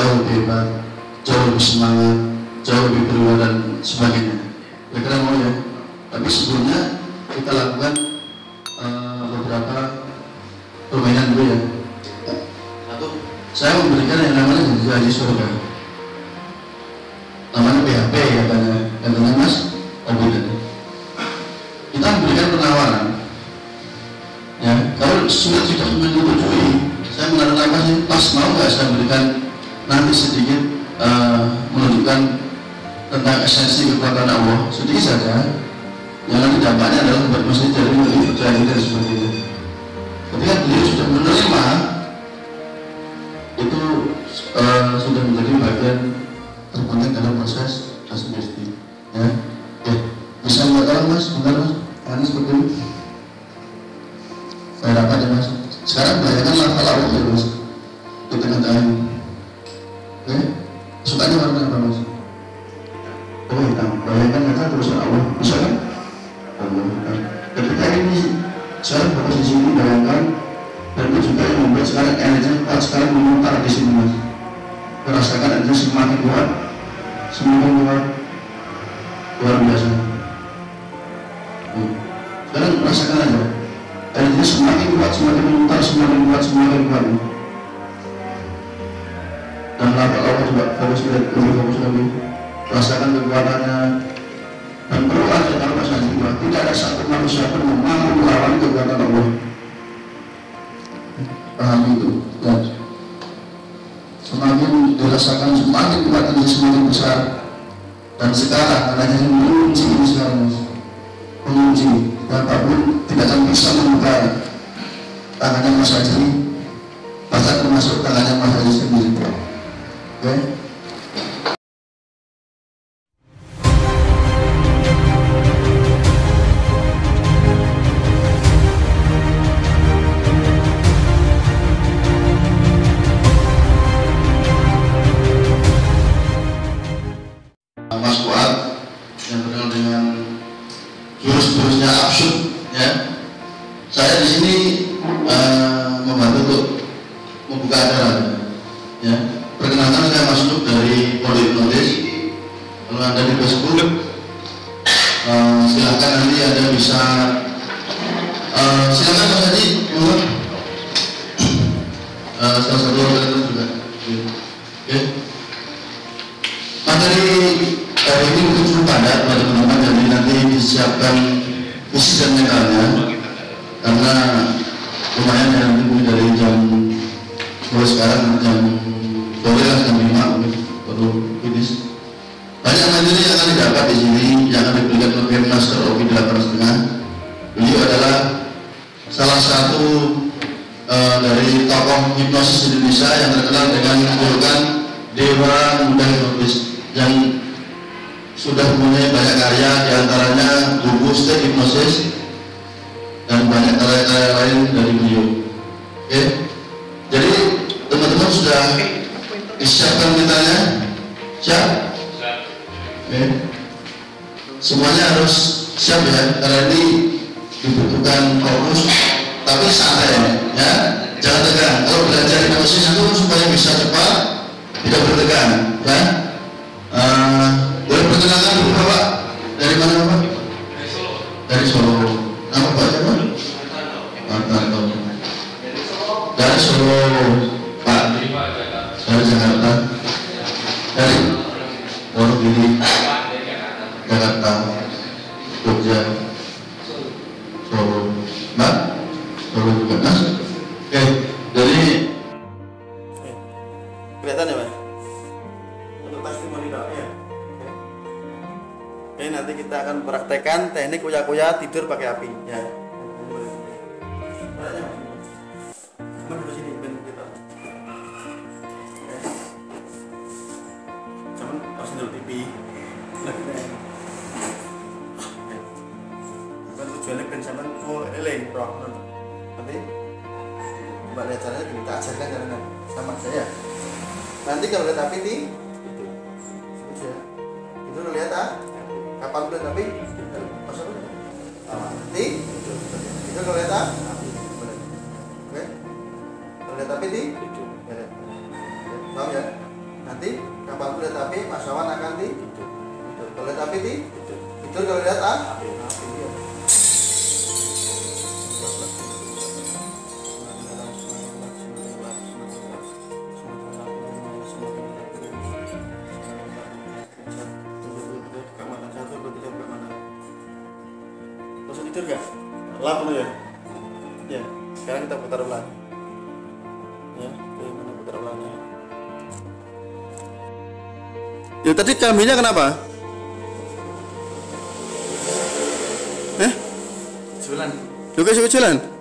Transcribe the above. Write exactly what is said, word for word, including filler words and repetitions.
jauh lebih hebat, jauh lebih semangat, jauh lebih berwibawa dan sebagainya. Kira-kira mau ya. Tapi sebelumnya kita lakukan uh, beberapa permainan dulu ya. Satu, saya memberikan yang namanya janji surga. Namanya P H P katanya, katanya Mas Obi tadi. Kita memberikan penawaran. Ya, kalau sudah tidak menyetujui, saya mengatakan apa sih? Pas mau nggak saya berikan nanti sedikit uh, menunjukkan tentang esensi kekuatan Allah sedikit saja. Yang nanti dampaknya adalah membuat masjid jadi lebih percaya diri dan seperti itu. Ketika beliau sudah menerima itu uh, sudah menjadi bagian terpenting dalam proses asmesti. Ya, ya. Bisa nggak tahu Mas? Bentar Mas, ini seperti ini. Saya rapat ya Mas. Sekarang bayangkan lafal Allah ya Mas di tengah-tengah ini. Oke, sukanya warna apa Mas? Oh hitam. Bayangkan kata tulisan Allah, bisa kan? Allah hitam. Ketika ini sekarang fokus di sini, bayangkan dan itu juga yang membuat sekarang energi kuat sekarang memutar di sini Mas. Merasakan energi semakin kuat, semakin kuat, luar biasa. Sekarang merasakan aja. Energinya semakin kuat, semakin memutar, semakin kuat, semakin kuat. Dan lafal Allah juga fokus lebih fokus lagi. Rasakan kekuatannya. Dan perlu ada kalau saya juga tidak ada satu manusia pun yang mampu melawan kekuatan Allah. Paham itu? Ya. Semakin dirasakan semakin kuat dan semakin besar. Dan sekarang adanya yang mengunci ini sekarang, mengunci. Apapun tidak akan bisa membuka tangannya Mas Haji, bahkan termasuk tangannya Mas Haji sendiri. Oke? Okay? Mas Fuad yang terkenal dengan jurus-jurusnya absurd, ya. Saya di sini uh, membantu untuk membuka acara, ya. Perkenalkan saya Mas Nuk dari Polhipnotis. Kalau Anda di Facebook, uh, silakan nanti Anda bisa uh, silakan Mas Haji, mohon. Uh, salah satu operator juga. Oke. Okay. Materi uh, ini mungkin cukup padat pada teman-teman, jadi nanti disiapkan fisik dan mentalnya karena lumayan ya, nanti mungkin dari jam mulai sekarang jam sore lah jam lima baru finish. Banyak materi yang akan didapat di sini yang akan diberikan oleh Master Obi delapan setengah. Beliau adalah salah satu uh, dari tokoh hipnosis Indonesia yang terkenal dengan julukan Dewa Muda Hipnotis yang sudah mempunyai banyak karya, diantaranya buku Step Hipnosis dan banyak karya-karya lain dari beliau. Oke, jadi teman-teman sudah disiapkan mintanya? Siap? Oke, semuanya harus siap ya, karena ini dibutuhkan fokus, tapi santai ya, jangan tegang. Kalau belajar hipnosis itu supaya bisa cepat, tidak bertegang ya. Uh, boleh perkenalkan dulu Bapak, dari mana Bapak? Dari Solo. Dari Solo. Nama Bapak siapa? Martanto. Dari Solo Pak. Dari Jakarta. Dari Wonogiri, Jakarta, Jogja, Solo. Mbak? Solo juga Mas. Oke, dari kelihatan ya Pak? Untuk testimoni doa ya. Oke. Oke, nanti kita akan praktekkan teknik kuya-kuya tidur pakai api ya. Mana di sini ben kita. Cuman harus dulu T V. Kan tujuannya ben sampean oh eleng bro. Nanti Mbak lihat caranya kita ajarkan caranya sama saya. Nanti kalau lihat api di itu ya. Itu lihat ah. Kapan lihat api? Pas apa? Nanti itu kalau lihat ah. Oke. Kalau lihat api di itu. Paham ya? Nanti kapan lihat api, Mas Wawan akan di tidur. Kalau lihat api di tidur, kalau lihat ah, api. Langsung tidur gak? Lap dulu ya? Ya, sekarang kita putar ulang. Ya, bagaimana putar ulangnya? Ya tadi kambingnya kenapa? Eh? Jalan. Juga suka jalan?